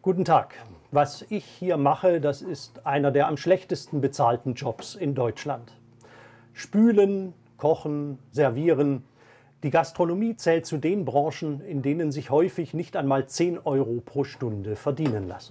Guten Tag. Was ich hier mache, das ist einer der am schlechtesten bezahlten Jobs in Deutschland. Spülen, kochen, servieren. Die Gastronomie zählt zu den Branchen, in denen sich häufig nicht einmal 10 Euro pro Stunde verdienen lassen.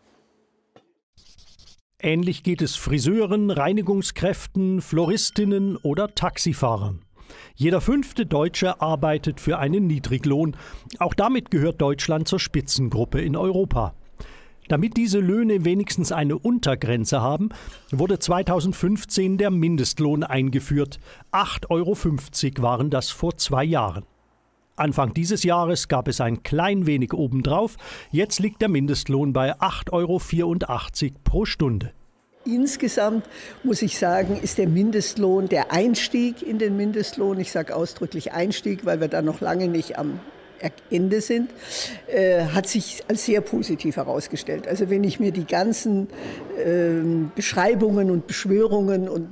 Ähnlich geht es Friseuren, Reinigungskräften, Floristinnen oder Taxifahrern. Jeder 5. Deutsche arbeitet für einen Niedriglohn. Auch damit gehört Deutschland zur Spitzengruppe in Europa. Damit diese Löhne wenigstens eine Untergrenze haben, wurde 2015 der Mindestlohn eingeführt. 8,50 € waren das vor 2 Jahren. Anfang dieses Jahres gab es ein klein wenig obendrauf. Jetzt liegt der Mindestlohn bei 8,84 € pro Stunde. Insgesamt muss ich sagen, ist der Mindestlohn, der Einstieg in den Mindestlohn, ich sage ausdrücklich Einstieg, weil wir da noch lange nicht am Ende sind, hat sich als sehr positiv herausgestellt. Also wenn ich mir die ganzen Beschreibungen und Beschwörungen und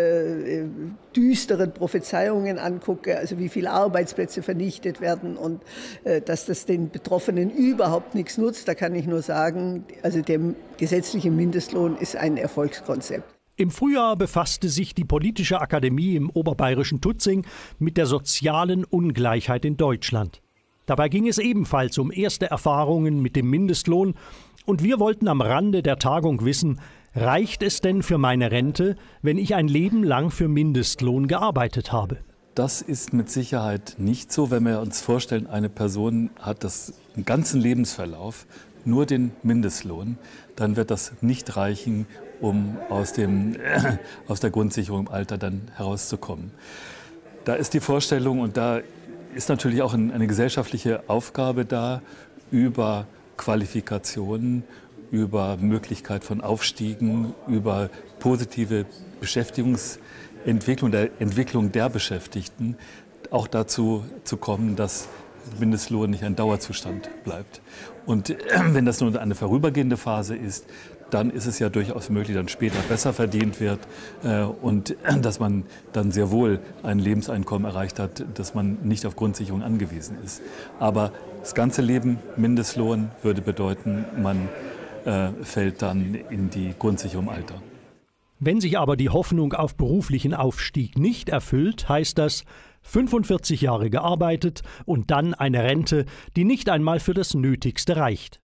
düsteren Prophezeiungen angucke, also wie viele Arbeitsplätze vernichtet werden und dass das den Betroffenen überhaupt nichts nutzt, da kann ich nur sagen, also der gesetzliche Mindestlohn ist ein Erfolgskonzept. Im Frühjahr befasste sich die Politische Akademie im oberbayerischen Tutzing mit der sozialen Ungleichheit in Deutschland. Dabei ging es ebenfalls um erste Erfahrungen mit dem Mindestlohn und wir wollten am Rande der Tagung wissen, reicht es denn für meine Rente, wenn ich ein Leben lang für Mindestlohn gearbeitet habe? Das ist mit Sicherheit nicht so, wenn wir uns vorstellen, eine Person hat den ganzen Lebensverlauf nur den Mindestlohn, dann wird das nicht reichen, um aus der Grundsicherung im Alter dann herauszukommen. Da ist die Vorstellung und da ist natürlich auch eine gesellschaftliche Aufgabe da, über Qualifikationen, über Möglichkeit von Aufstiegen, über positive Beschäftigungsentwicklung, der Entwicklung der Beschäftigten, auch dazu zu kommen, dass Mindestlohn nicht ein Dauerzustand bleibt. Und wenn das nur eine vorübergehende Phase ist, dann ist es ja durchaus möglich, dass später besser verdient wird und dass man dann sehr wohl ein Lebenseinkommen erreicht hat, dass man nicht auf Grundsicherung angewiesen ist. Aber das ganze Leben Mindestlohn würde bedeuten, man fällt dann in die Grundsicherung im Alter. Wenn sich aber die Hoffnung auf beruflichen Aufstieg nicht erfüllt, heißt das 45 Jahre gearbeitet und dann eine Rente, die nicht einmal für das Nötigste reicht.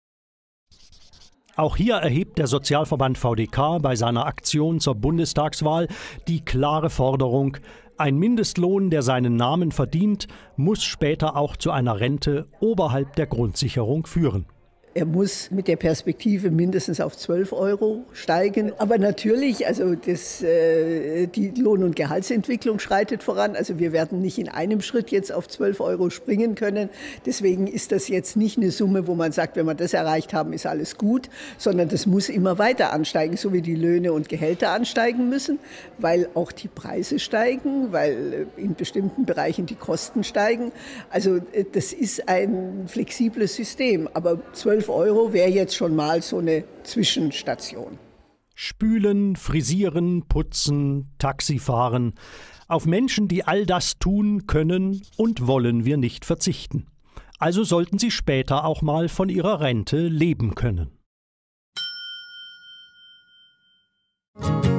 Auch hier erhebt der Sozialverband VDK bei seiner Aktion zur Bundestagswahl die klare Forderung, ein Mindestlohn, der seinen Namen verdient, muss später auch zu einer Rente oberhalb der Grundsicherung führen. Er muss mit der Perspektive mindestens auf 12 Euro steigen. Aber natürlich, also die Lohn- und Gehaltsentwicklung schreitet voran. Also wir werden nicht in einem Schritt jetzt auf 12 Euro springen können. Deswegen ist das jetzt nicht eine Summe, wo man sagt, wenn wir das erreicht haben, ist alles gut, sondern das muss immer weiter ansteigen, so wie die Löhne und Gehälter ansteigen müssen, weil auch die Preise steigen, weil in bestimmten Bereichen die Kosten steigen. Also das ist ein flexibles System, aber 12 Euro wäre jetzt schon mal so eine Zwischenstation. Spülen, frisieren, putzen, Taxifahren. Auf Menschen, die all das tun können und wollen wir nicht verzichten. Also sollten sie später auch mal von ihrer Rente leben können.